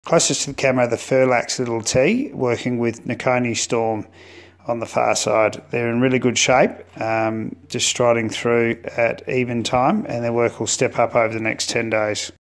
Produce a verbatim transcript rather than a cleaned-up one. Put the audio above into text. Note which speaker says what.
Speaker 1: Closest to the camera, the Furlax little T, working with Nicconi Storm on the far side. They're in really good shape, um, just striding through at even time, and their work will step up over the next ten days.